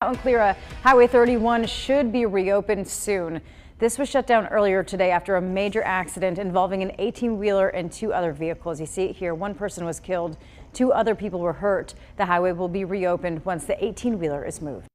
In Calera, Highway 31 should be reopened soon. This was shut down earlier today after a major accident involving an 18-wheeler and two other vehicles. You see it here, one person was killed, two other people were hurt. The highway will be reopened once the 18-wheeler is moved.